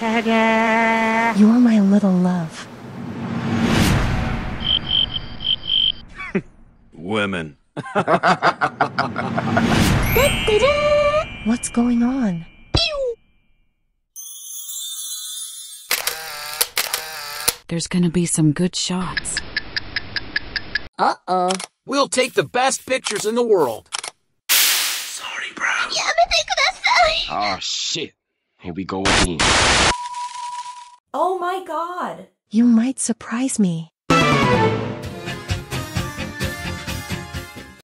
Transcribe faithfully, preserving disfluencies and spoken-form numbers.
You're my little love. Women. What's going on? There's gonna be some good shots. Uh-oh. We'll take the best pictures in the world. Sorry, bro. Oh, shit. Here we go again. Oh my god. You might surprise me.